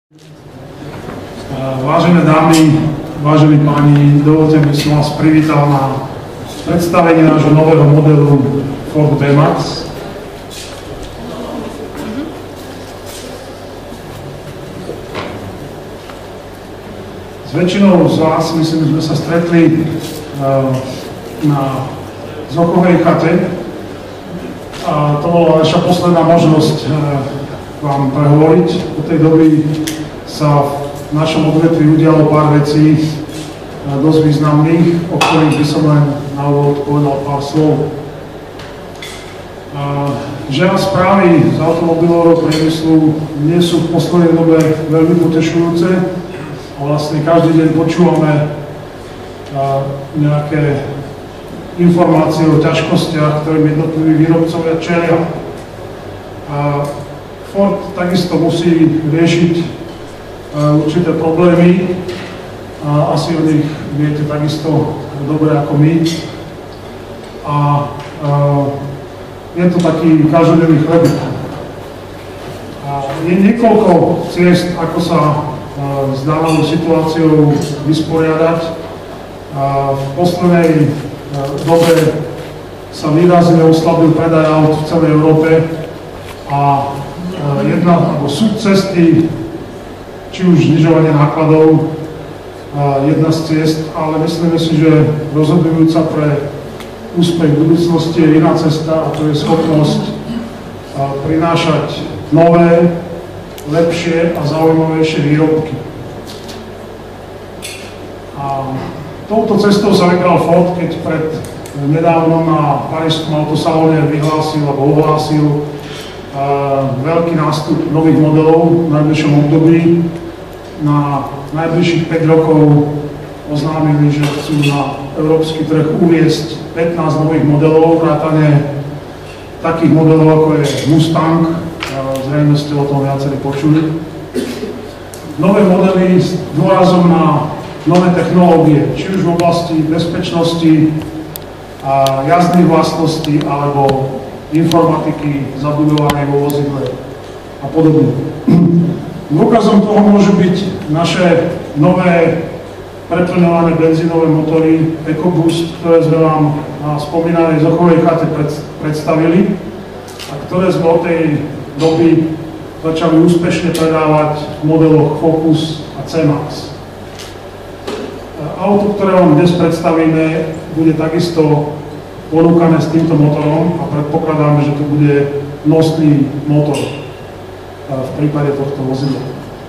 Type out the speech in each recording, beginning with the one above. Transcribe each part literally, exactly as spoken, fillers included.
Vážené dámy, vážení páni, dovolte by som vás privítal na predstavenie nášho nového modelu Ford B-Max. S väčšinou z vás, myslím, sme sa stretli na Zochovej chate a to bola naša posledná možnosť vám prehovoriť. Od tej doby sa v našom odvetví udialo pár vecí dosť významných, o ktorých by som len na úvod povedal pár slov. Žiaľ, správy z automobilového priemyslu nie sú v poslednej dobe veľmi potešujúce a vlastne každý deň počúvame nejaké informácie o ťažkostiach, ktorým jednotliví výrobcovia čelia. Ford takisto musí riešiť určité problémy a asi o nich viete takisto dobre ako my. A je to taký každodenný chlebík. Je niekoľko ciest, ako sa s danou situáciou vysporiadať. V poslednej dobe sa výrazne oslabil predaj aut v celej Európe a jedna, alebo sú cesty, či už znižovanie nákladov, jedna z ciest, ale myslíme si, že rozhodujúca pre úspech v budúcnosti je iná cesta a to je schopnosť prinášať nové, lepšie a zaujímavejšie výrobky. A touto cestou sa vybral Ford, keď pred nedávnom na parížskom autosalóne vyhlásil alebo ohlásil veľký nástup nových modelov v najbližšom období. Na najbližších päť rokov oznámili, že chcú na európsky trh uviesť pätnásť nových modelov, vrátane takých modelov ako je Mustang, zrejme ste o tom viacerí počuli. Nové modely s dôrazom na nové technológie, či už v oblasti bezpečnosti, jazdných vlastností alebo informatiky zabudovanej vo vozidle a podobne. Dôkazom toho môžu byť naše nové preplňované benzínové motory EcoBoost, ktoré sme vám na spomínanej Zochovej chate predstavili a ktoré sme od tej doby začali úspešne predávať v modeloch Focus a C-Max. Auto, ktoré vám dnes predstavíme, bude takisto ponúkané s týmto motorom a predpokladáme, že to bude nosný motor v prípade tohto vozidla.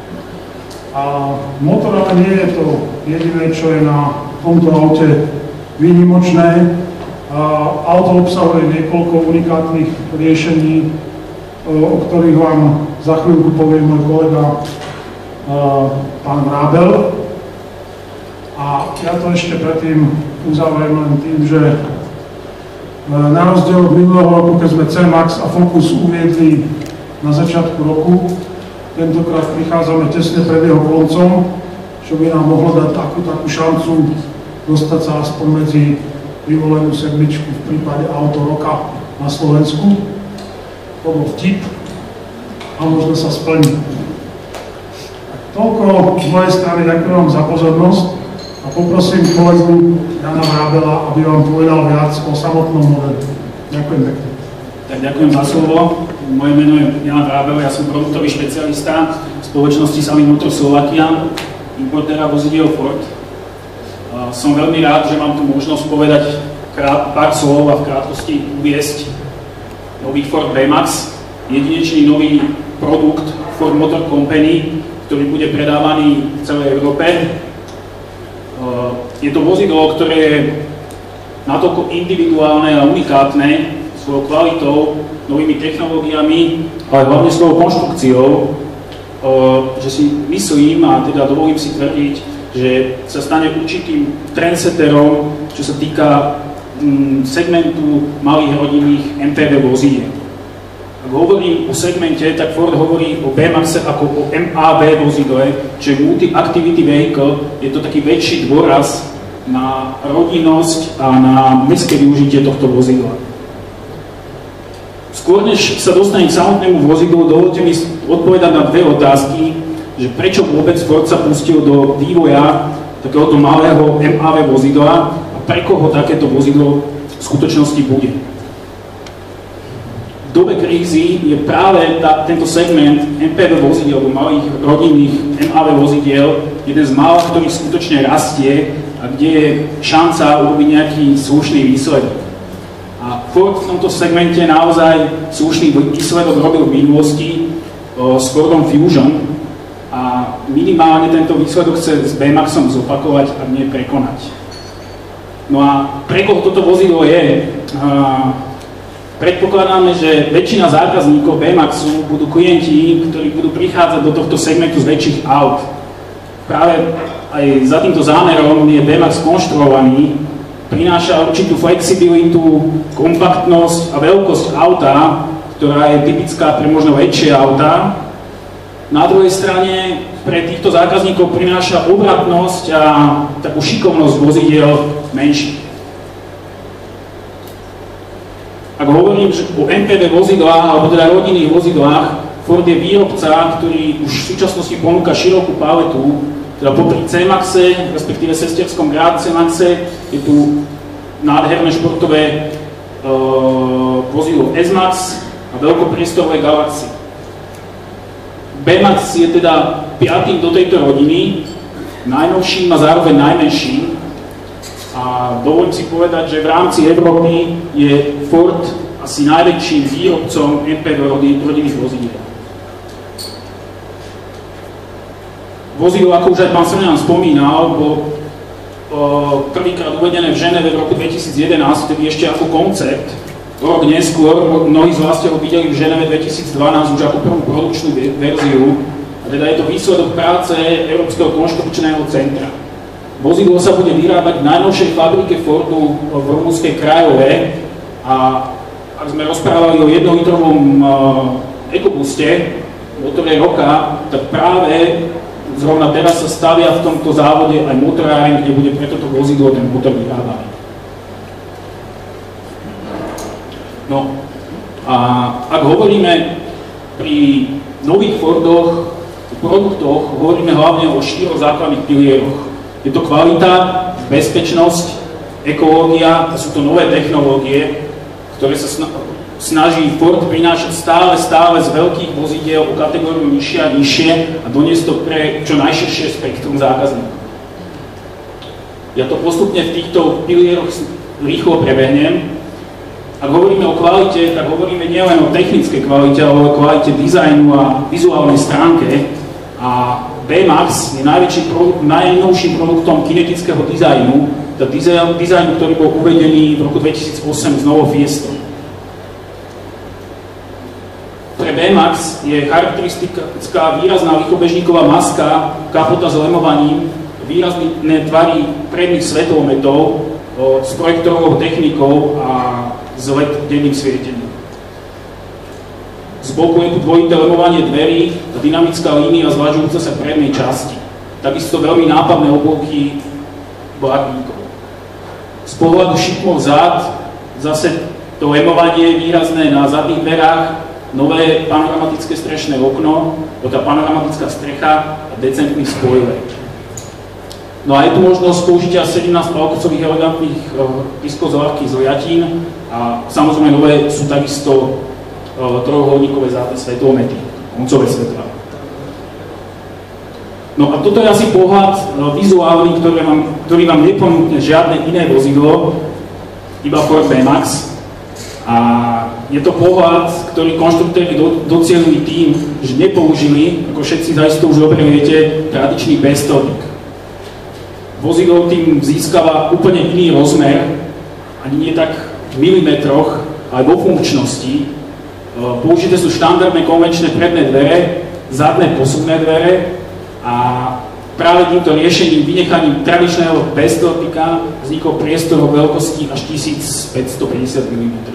A motor ale nie je to jediné, čo je na tomto aute výnimočné. Auto obsahuje niekoľko unikátnych riešení, o ktorých vám za chvíľku povie môj kolega pán Vrábel. A ja to ešte predtým uzavriem len tým, že na rozdiel od minulého roku, keď sme C-Max a Focus uviedli na začiatku roku, tentokrát prichádzame tesne pred jeho koncom, čo by nám mohlo dať takú, takú šancu dostať sa aspoň medzi vyvolenú sedmičku v prípade auto roka na Slovensku. To bol vtip a možno sa splní. Tak toľko z mojej strany, ďakujem vám za pozornosť. A poprosím kolegu Jana Vrábela, aby vám povedal viac o samotnom modeli. Ďakujem pekne. Tak ďakujem za slovo. Moje meno je Jan Vrábel, ja som produktový špecialista spoločnosti Sami Motor Slovakia, importéra vozidiel Ford. Som veľmi rád, že mám tu možnosť povedať krát, pár slov a v krátkosti uviesť nový Ford B-Max, jedinečný nový produkt Ford Motor Company, ktorý bude predávaný v celej Európe. Je to vozidlo, ktoré je natoľko individuálne a unikátne svojou kvalitou, novými technológiami, ale hlavne svojou konštrukciou, že si myslím a teda dovolím si tvrdiť, že sa stane určitým trendsetterom, čo sa týka segmentu malých rodinných em pé vé vozidiel. Ak hovorím o segmente, tak Ford hovorí o B-Maxe ako o em á vé vozidle, čiže Multi-Activity Vehicle, je to taký väčší dôraz na rodinnosť a na mestské využitie tohto vozidla. Skôr než sa dostanem k samotnému vozidlu, dovolte mi odpovedať na dve otázky, že prečo vôbec Ford sa pustil do vývoja takéhoto malého em á vé vozidla a pre koho takéto vozidlo v skutočnosti bude. V dobe krízy je práve tá, tento segment em pé vé vozidiel, alebo malých rodinných em á vé vozidiel, jeden z mála, ktorý skutočne rastie a kde je šanca urobiť nejaký slušný výsledok. A Ford v tomto segmente naozaj slušný výsledok robil v minulosti o, s Fordom Fusion a minimálne tento výsledok chce s Baymaxom zopakovať a nie prekonať. No a pre koho toto vozidlo je? A, predpokladáme, že väčšina zákazníkov Baymaxu budú klienti, ktorí budú prichádzať do tohto segmentu z väčších aut. Práve aj za týmto zámerom je Baymax konštruovaný, prináša určitú flexibilitu, kompaktnosť a veľkosť auta, ktorá je typická pre možno väčšie autá. Na druhej strane pre týchto zákazníkov prináša obratnosť a takú šikovnosť vozidiel menších. Ak hovorím že o em pé vé vozidlách, alebo teda rodinných vozidlách, Ford je výrobca, ktorý už v súčasnosti ponúka širokú paletu. Teda popri C-Maxe, respektíve sesterskom Grand C-Maxe, je tu nádherné športové uh, vozidlo S-Max a veľkopriestorové Galaxy. B-Max je teda piatým do tejto rodiny, najnovším a zároveň najmenším. A dovolím si povedať, že v rámci Európy je Ford asi najväčším výrobcom em pé vé rodinných vozidiel. Vozidlo, ako už aj pán Srňan spomínal, bolo prvýkrát uvedené v Ženeve v roku dvetisíc jedenásť, vtedy ešte ako koncept. Rok neskôr, mnohí z vás ste ho videli v Ženeve dvetisíc dvanásť už ako prvú produkčnú verziu. A teda je to výsledok práce Európskeho konštrukčného centra. Vozidlo sa bude vyrábať v najnovšej fabrike Fordu v rumunskej Krajove a ak sme rozprávali o jednolitrovom uh, ekobuste, motore roka, tak práve zrovna teraz sa stavia v tomto závode aj motoráreň, kde bude pre toto vozidlo ten motor vyrábaný. No a ak hovoríme pri nových Fordoch, produktoch, hovoríme hlavne o štyroch základných pilieroch. Je to kvalita, bezpečnosť, ekológia a sú to nové technológie, ktoré sa snaží Ford prinášať stále, stále z veľkých vozidiel o kategóriu nižšie a nižšie a doniesť to pre čo najširšie spektrum zákazníkov. Ja to postupne v týchto pilieroch rýchlo prebehnem. Ak hovoríme o kvalite, tak hovoríme nielen o technickej kvalite, ale o kvalite dizajnu a vizuálnej stránke. A Baymax je najväčším produkt, najnovším produktom kinetického dizajnu, teda dizajn, dizajn, ktorý bol uvedený v roku dvetisíc osem z novou Fiestou. Pre Baymax je charakteristická výrazná výchobežníková maska, kapota s lemovaním, výrazné tvary predných svetlometov s projektorovou technikou a s el é dé denným svietením. Z boku je tu dvojité lemovanie dverí a dynamická línia zvažujúca sa v prednej časti. Takisto veľmi nápadné obloky blatníkov. Z pohľadu šikmov zád zase to lemovanie je výrazné na zadných dverách, nové panoramatické strešné okno, tá panoramatická strecha a decentný spoiler. No a je tu možnosť použitia sedemnásť palcových elegantných uh, diskov z ľahkých zliatín a samozrejme nové sú takisto uh, trojuholníkové svetlomety, koncové svetlá. No a toto je asi pohľad uh, vizuálny, ktorý vám, ktorý vám neponúkne žiadne iné vozidlo, iba Ford Baymax. A je to pohľad, ktorý konštruktéri do, docielili tým, že nepoužili, ako všetci zaisto už dobre viete, tradičný bezstolník. Vozidlo tým získava úplne iný rozmer, ani nie tak v milimetroch, ale vo funkčnosti. Použité sú štandardné konvenčné predné dvere, zadné posuvné dvere a práve týmto riešením, vynechaním tradičného bezstolníka vznikol priestor o veľkosti až tisícpäťstopäťdesiat milimetrov.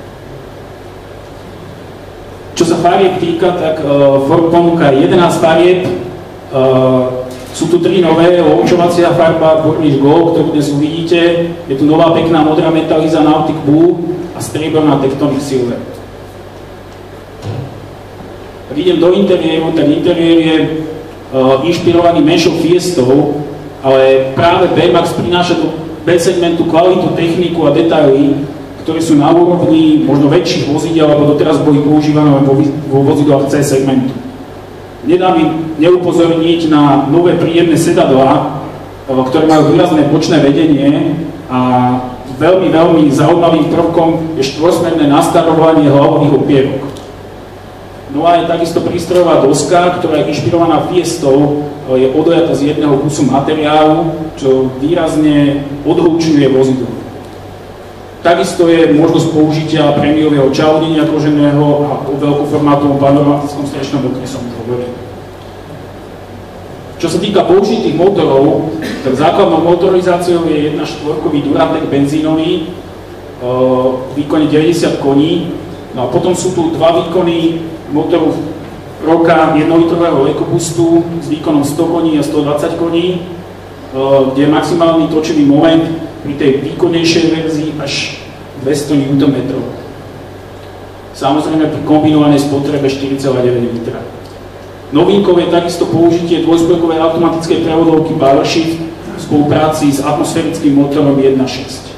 Čo sa farieb týka, tak uh, Ford ponúka jedenásť farieb. Uh, sú tu tri nové, launchovacia farba Burnish Gold, ktorú dnes uvidíte. Je tu nová pekná modrá metaliza Nautic Blue a strieborná Tectonic Silver. Ak idem do interiéru, tak interiér je inšpirovaný menšou Fiestou, ale práve B-Max prináša do B-segmentu kvalitu, techniku a detaily, ktoré sú na úrovni možno väčších vozidel, alebo doteraz boli používané vo, vo vozidlách C-segmentu. Nedá mi neupozorniť na nové príjemné sedadlá, ktoré majú výrazné bočné vedenie a veľmi, veľmi zaujímavým prvkom je štvorsmerné nastavovanie hlavových opierok. No a je takisto prístrojová doska, ktorá je inšpirovaná Fiestou, je odliata z jedného kusu materiálu, čo výrazne odhlučňuje vozidlo. Takisto je možnosť použitia prémiového čaudenia koženého a o veľkoformátovom panoramickom strešnom okne som hovoril. Čo sa týka použitých motorov, tak základnou motorizáciou je jeden štvorkový Duratec benzínový v výkone deväťdesiat koní. No a potom sú tu dva výkony motoru roka jednolitrového EcoBoostu s výkonom sto koní a stodvadsať koní, kde je maximálny točivý moment pri tej výkonnejšej verzii až dvesto newtonmetrov. Samozrejme pri kombinovanej spotrebe štyri celé deväť litra. Novinkou je takisto použitie dvojspojkovej automatickej prevodovky PowerShift v spolupráci s atmosférickým motorom jeden šesť.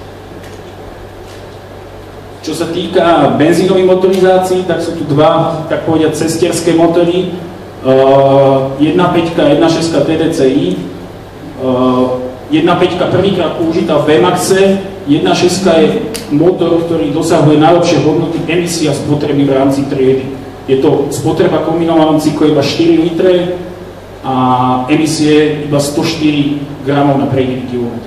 Čo sa týka benzínových motorizácií, tak sú tu dva, tak povedať, cestierské motory. jedna päť a jedna šesť té dé cé í. jedna päť prvýkrát použitá v B-Maxe, jedna šesť je motor, ktorý dosahuje najlepšie hodnoty emisia spotreby v rámci triedy. Je to spotreba kombinovanom cykle iba štyri litre a emisie iba sto štyri gramov na prejdený kilometr.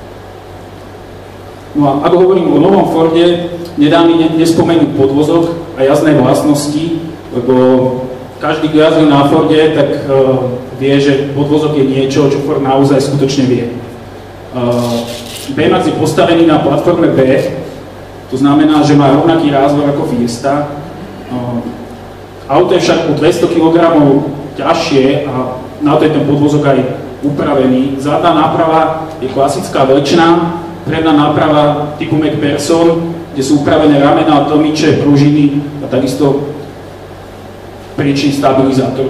No a ak hovorím o novom Forde, nedá mi nespomenúť podvozok a jazdné vlastnosti, lebo každý, kto jazdil na Forde, tak uh, vie, že podvozok je niečo, čo Ford naozaj skutočne vie. Uh, B-Max je postavený na platforme B, to znamená, že má rovnaký rázvor ako Fiesta. Uh, auto je však o dvesto kilogramov ťažšie a na to je ten podvozok aj upravený. Zadná náprava je klasická vlečná, predná náprava typu McPherson, kde sú upravené ramená, tlmiče, pružiny a takisto priečný stabilizátor.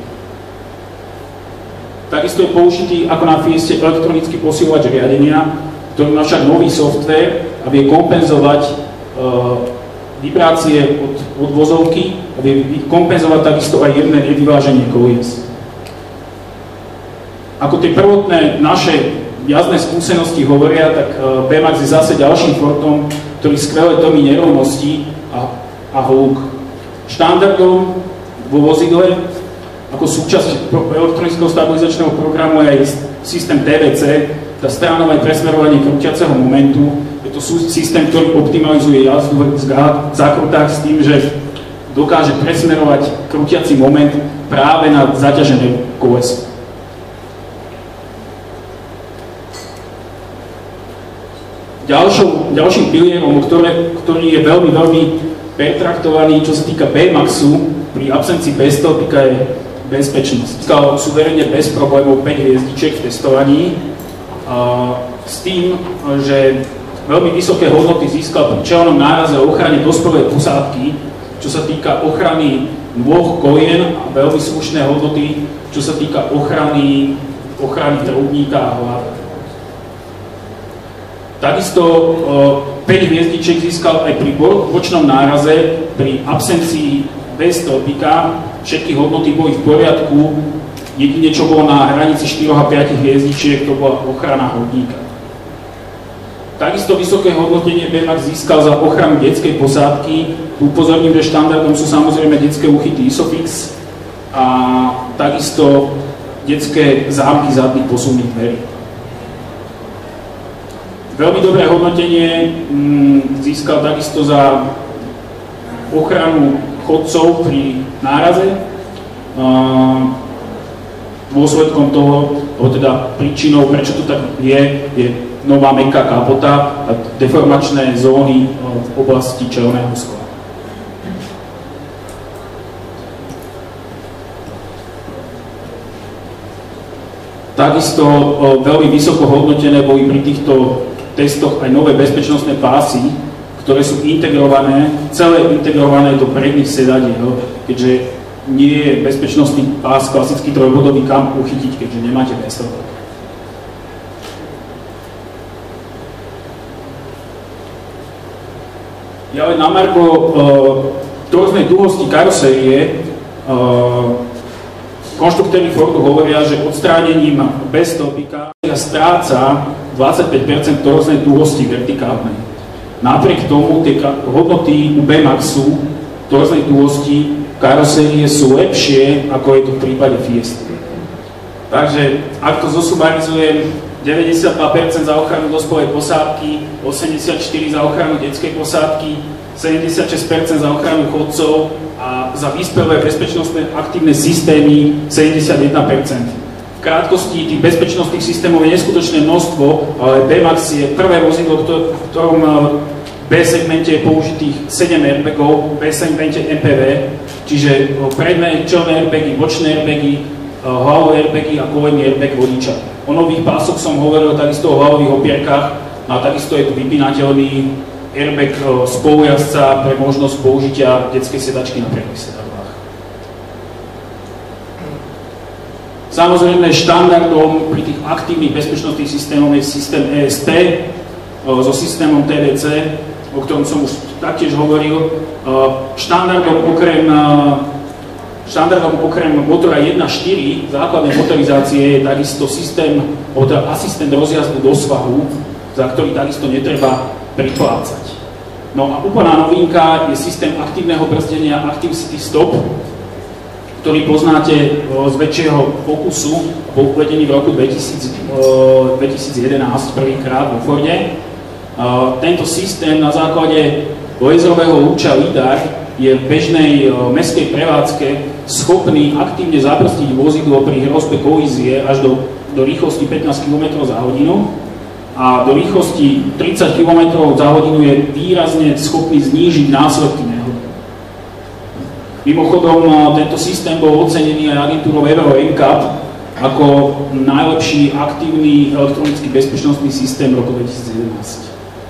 Takisto je použitý ako na Fieste elektronický posílač riadenia, ktorý má však nový software a vie kompenzovať uh, vibrácie od, od vozovky a vie kompenzovať takisto aj jemné nevyváženie kolies. Ako tie prvotné naše jazdné skúsenosti hovoria, tak uh, B-Max je zase ďalším Fordom, ktorý skvelé tlmí nerovnosti a, a hluk. Štandardom vo vozidle ako súčasť elektronického stabilizačného programu je aj systém té vé cé, tá stranové presmerovanie krútiaceho momentu. Je to systém, ktorý optimalizuje jazdu v zákrutách s tým, že dokáže presmerovať krútiaci moment práve na zaťažené koleso. Ďalšou, ďalším pilierom, ktoré, ktorý je veľmi, veľmi pertraktovaný, čo sa týka B-Maxu, pri absencii bezstĺpika je bezpečnosť. Získal suverene bez problémov päť hviezdičiek v testovaní, a s tým, že veľmi vysoké hodnoty získal pri čelnom náraze a ochrane dospelej posádky, čo sa týka ochrany nôh, kolien a veľmi slušné hodnoty, čo sa týka ochrany, ochrany trúbníka a hlavy. Takisto päť hviezdičiek získal aj pri bočnom náraze, pri absencii bez stĺpika, všetky hodnoty boli v poriadku, jedine čo bolo na hranici štyri a päť hviezdičiek, to bola ochrana hodníka. Takisto vysoké hodnotenie B-Max získal za ochranu detskej posádky. Upozorním, že štandardom sú samozrejme detské uchyty Isofix a takisto detské zámky zadných posuvných dverí. Veľmi dobré hodnotenie mm, získal takisto za ochranu chodcov pri náraze. Uh, dôsledkom toho, alebo teda príčinou, prečo to tak je, je nová mäkká kapota a deformačné zóny v oblasti čelného skla. Takisto uh, veľmi vysoko hodnotené boli pri týchto testoch aj nové bezpečnostné pásy, ktoré sú integrované, celé integrované do predných sedadiel, keďže nie je bezpečnostný pás klasický trojbodový, kam uchytiť, keďže nemáte vesel. Ja len na margo uh, torznej dlhosti karosérie uh, konštruktéri Fordu hovoria, že odstránením bez stĺpika stráca dvadsaťpäť percent torznej dlhosti vertikálnej. Napriek tomu tie hodnoty u B-Maxu torznej dlhosti karosérie sú lepšie, ako je to v prípade Fiesty. Takže, ak to zosumarizujem, deväťdesiatdva percent za ochranu dospelej posádky, osemdesiatštyri percent za ochranu detskej posádky, sedemdesiatšesť percent za ochranu chodcov a za vyspelé bezpečnostné aktívne systémy sedemdesiatjeden percent. V krátkosti tých bezpečnostných systémov je neskutočné množstvo, ale B-Max je prvé vozidlo, v ktorom v B-segmente je použitých sedem airbagov, v B-segmente em pé vé, čiže predné čelné airbagy, bočné airbagy, hlavové airbagy a kolenný airbag vodiča. O nových pásoch som hovoril takisto o hlavových opierkách, a takisto je tu vypínateľný airbag spolujazca pre možnosť použitia detskej sedačky na predných sedadlách. Samozrejme, štandardom pri tých aktívnych bezpečnostných systémoch je systém é es té so systémom té dé cé, o ktorom som už taktiež hovoril. Štandardom okrem, štandardom okrem motora jeden štyri základnej motorizácie je takisto systém, teda asistent rozjazdu do svahu, za ktorý takisto netreba priplácať. No a úplná novinka je systém aktívneho brzdenia Active City Stop, ktorý poznáte z väčšieho pokusu, bol uvedený v roku dvetisícjedenásť prvýkrát vo Forde. Tento systém na základe laserového lúča LIDAR je v bežnej mestskej prevádzke schopný aktívne zabrzdiť vozidlo pri hrozbe kolízie až do, do rýchlosti pätnásť kilometrov za hodinu a do rýchlosti tridsať kilometrov za hodinu je výrazne schopný znížiť následky nehody. Mimochodom, tento systém bol ocenený aj agentúrou Euro en cáp ako najlepší aktívny elektronický bezpečnostný systém roku dvetisícjedenásť.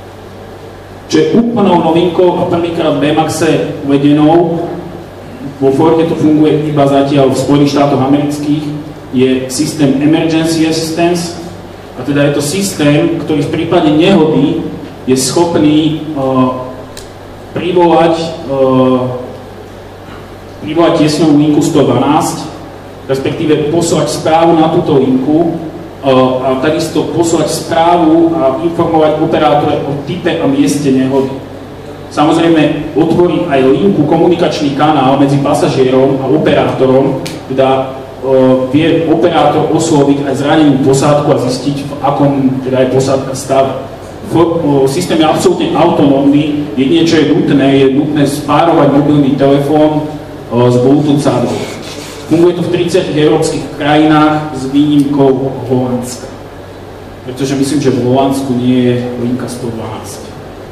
Čo je úplnou novinkou a prvýkrát v B-Maxe uvedenou, vo Forde to funguje iba zatiaľ v Spojených štátoch amerických, je systém Emergency Assistance, a teda je to systém, ktorý v prípade nehody je schopný uh, privolať, uh, privolať tiesňovú linku sto dvanásť, respektíve poslať správu na túto linku, a takisto poslať správu a informovať operátora o type a mieste nehody. Samozrejme, otvorí aj linku, komunikačný kanál medzi pasažierom a operátorom, teda uh, vie operátor osloviť aj zranenú posádku a zistiť, v akom teda je posádka stave. Uh, systém je absolútne autonómny, jedine čo je nutné, je nutné spárovať mobilný telefón uh, s Bluetooth sádou. Funguje to v tridsiatich európskych krajinách s výnimkou Holandska. Pretože myslím, že v Holandsku nie je linka sto dvanásť.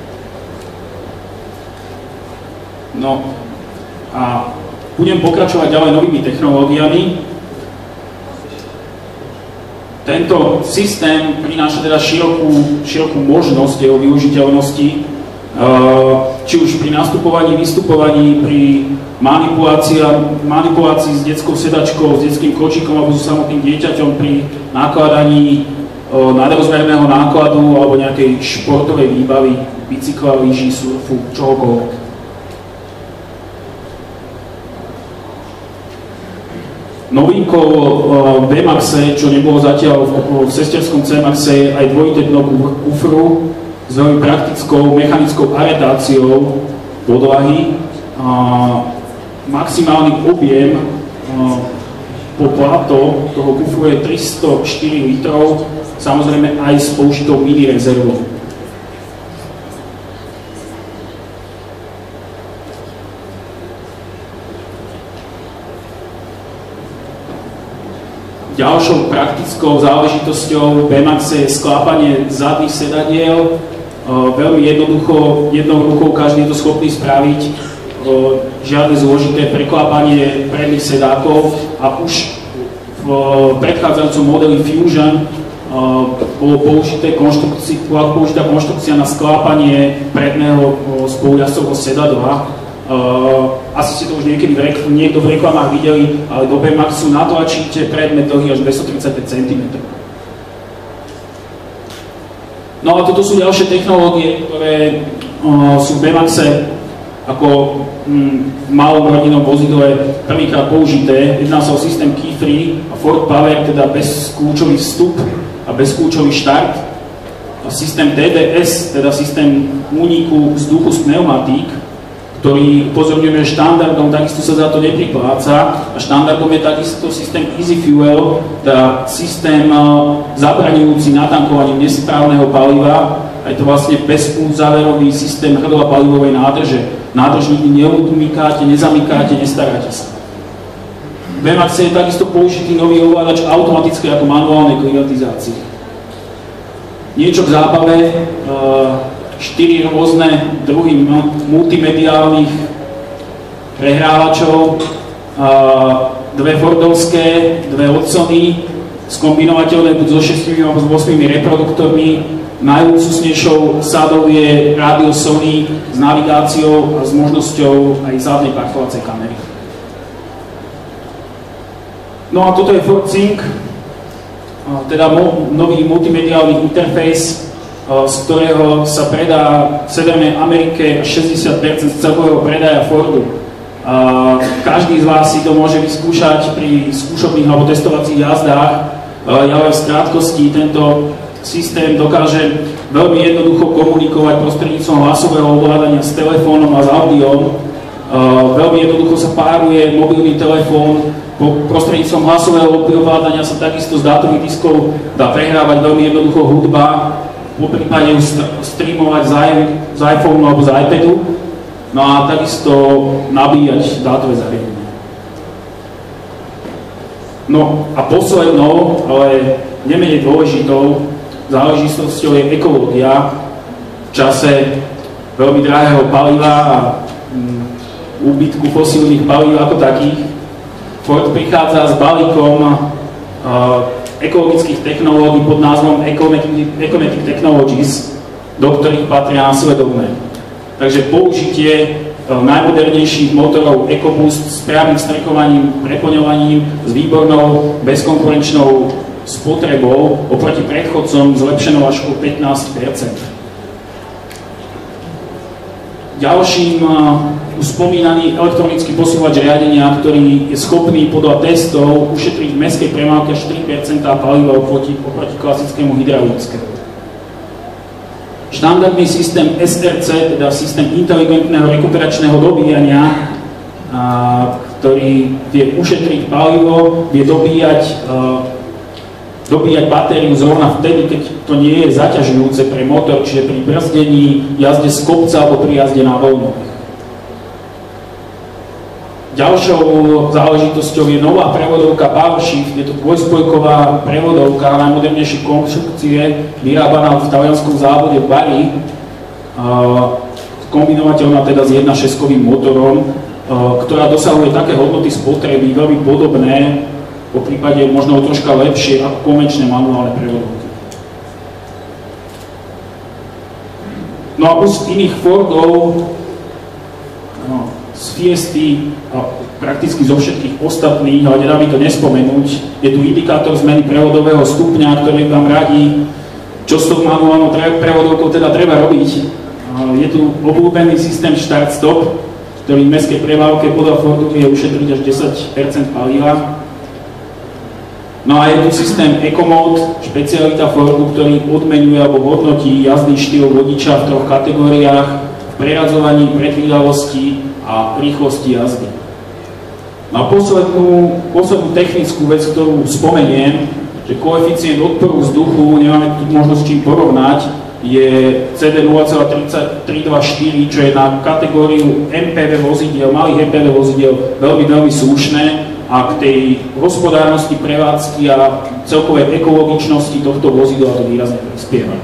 No a budem pokračovať ďalej novými technológiami. Tento systém prináša teda širokú, širokú možnosť jeho využiteľnosti, či už pri nastupovaní, vystupovaní, pri manipulácii s detskou sedačkou, s detským kočíkom alebo so samotným dieťaťom pri nakladaní nadrozmerného nákladu alebo nejakej športovej výbavy, bicykla, lyží, surfu, čohokoľvek. Novinkou v B-Maxe, čo nebolo zatiaľ v sesterskom C-Maxe, je aj dvojité dno kufru s veľmi praktickou mechanickou aretáciou podlahy. Maximálny objem po plato toho kufru je tristoštyri litrov, samozrejme aj s použitou mini rezervou. Ďalšou praktickou záležitosťou v B-Maxe je sklápanie zadných sedadiel. Veľmi jednoducho, jednou rukou každý je to schopný spraviť. Žiadne zložité preklápanie predných sedákov a už v predchádzajúcom modeli Fusion bolo použité bola použitá konštrukcia na sklápanie predného spolujazdcovho sedadla. Uh, asi ste to už niekedy v rek- niekto v reklamách videli, ale do bé maxu natlačíte predmet dlhý až dvestotridsaťpäť centimetrov. No a toto sú ďalšie technológie, ktoré uh, sú v bé maxe ako mm, v malom rodinnom vozidle prvýkrát použité. Jedná sa o systém key-free a Ford Power, teda bezkľúčový vstup a bezkľúčový štart. A systém dé dé es, teda systém úniku vzduchu z pneumatík, ktorý upozorňujeme, že štandardom takisto sa za to nepripláca a štandardom je takisto systém Easy Fuel, teda systém zabraňujúci natankovaním nesprávneho paliva a je to vlastne bezúzáverový systém hrdla palivovej nádrže. Nádrž nikdy neumýkáte, nezamykáte, nestaráte sa. V bé maxe je takisto použitý nový ovládač automatickej ako manuálnej klimatizácie. Niečo k zábave. štyri rôzne druhy multimediálnych prehrávačov, dve Fordovské, dve od Sony, skombinovateľné buď so šesť alebo s osem reproduktormi. Najúcusnejšou sadou je rádio Sony s navigáciou a s možnosťou aj zadnej parkovacej kamery. No a toto je Ford Sync, teda nový multimediálny interfejs, z ktorého sa predá v Severnej Amerike šesťdesiat percent z celkového predaja Fordu. Každý z vás si to môže vyskúšať pri skúšobných alebo testovacích jazdách. Ja len v krátkosti, tento systém dokáže veľmi jednoducho komunikovať prostredníctvom hlasového ovládania s telefónom a s audiom. Veľmi jednoducho sa páruje mobilný telefón, prostredníctvom hlasového ovládania sa takisto z dátových diskov dá prehrávať veľmi jednoducho hudba, po prípade streamovať z iPhoneu alebo z iPadu, no a takisto nabíjať dátové zariadenie. No a poslednou, ale nemenej dôležitou záležitosťou je ekológia v čase veľmi drahého paliva a úbytku fosílnych palív ako takých. Ford prichádza s balíkom uh, ekologických technológií pod názvom Ecomatic Technologies, do ktorých patria následovné. Takže použitie najmodernejších motorov EcoBoost s priamym strekovaním, preplňovaním, s výbornou, bezkonkurenčnou spotrebou, oproti predchodcom zlepšenou až o pätnásť percent. Ďalším už spomínaný elektronický posúvač riadenia, ktorý je schopný podľa testov ušetriť v mestskej premávke štyri percentá paliva oproti, oproti klasickému hydraulickému. Štandardný systém es er cé, teda systém inteligentného rekuperačného dobíjania, a, ktorý vie ušetriť palivo, vie dobíjať, a, dobíjať batériu zrovna vtedy, keď to nie je zaťažujúce pre motor, čiže pri brzdení, jazde z kopca alebo pri jazde na voľnových. Ďalšou záležitosťou je nová prevodovka PowerShift, je to dvojspojková prevodovka najmodernejšej konštrukcie, vyrábaná v talianskom závode v Bari, kombinovateľná teda s jeden celá šesť motorom, ktorá dosahuje také hodnoty spotreby, veľmi podobné, po prípade možno troška lepšie ako konvenčné manuálne prevodovky. No a plus iných Fordov, no, z Fiesty a prakticky zo všetkých ostatných, ale nedá mi to nespomenúť, je tu indikátor zmeny prevodového stupňa, ktorý vám radí, čo s tou manuálnou prevodovkou teda treba robiť. Je tu obľúbený systém start-stop, ktorý v mestskej premávke podľa Fordu vie ušetriť až desať percent paliva. No a je tu systém EcoMode, špecialita Fordu, ktorý odmenuje alebo hodnotí jazdný štýl vodiča v troch kategóriách: v preradzovaní, predvídavosti a rýchlosti jazdy. No a poslednú, poslednú technickú vec, ktorú spomeniem, že koeficient odporu vzduchu, nemáme tu možnosť s čím porovnať, je cé dé nula celá tri dva štyri, čo je na kategóriu em pé vé vozidiel, malých em pé vé vozidiel veľmi, veľmi slušné a k tej hospodárnosti prevádzky a celkovej ekologičnosti tohto vozidla to výrazne prispieva.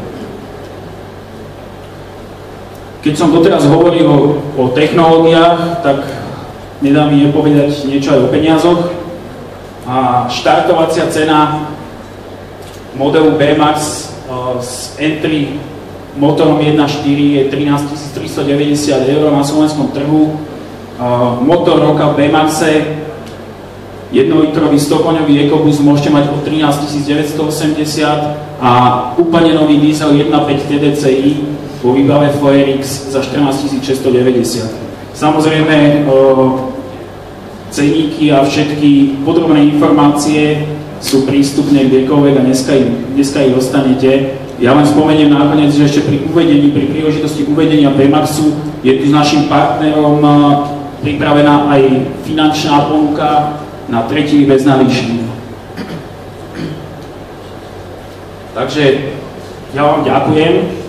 Keď som doteraz hovoril o, o technológiách, tak nedá mi nepovedať niečo aj o peniazoch. A štartovacia cena modelu bé max uh, s entry motorom jeden celá štyri je trinásťtisíc tristodeväťdesiat eur na slovenskom trhu. motor roka v B-Maxe, jednolitrový stokoňový EcoBoost môžete mať od trinásť tisíc deväťstoosemdesiat a úplne nový diesel jeden celá päť T D C i vo výbave Foyer X za štrnásť tisíc šesťstodeväťdesiat. Samozrejme, ceníky a všetky podrobné informácie sú prístupné kdekoľvek a dneska ich, dneska ich dostanete. Ja len spomeniem nakoniec, že ešte pri uvedení, pri príležitosti uvedenia B-Maxu je tu s našim partnerom pripravená aj finančná ponuka na tretí bez navýšenia. Takže ja vám ďakujem.